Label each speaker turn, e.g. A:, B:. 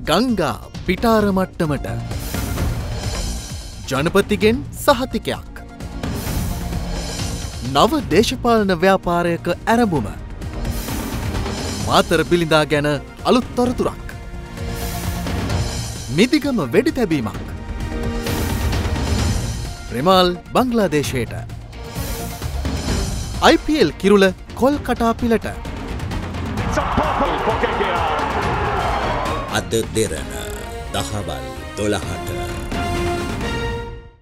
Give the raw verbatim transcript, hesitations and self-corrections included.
A: ගංගා පිටාර මට්ටමට ජනපතිගෙන් සහතිකයක්. නව දේශපාලන ව්‍යාපාරයක ඇරඹුම. මාතර බිලිඳා ගැන අලුත් තොරතුරක්. මිදිගම වෙඩි තැබීමක්. රෙමාල් බංග්ලාදේශයට. I P L කිරුළ කොල්කටා පිලට.
B: අද දෙරණ දහවල් දොළහට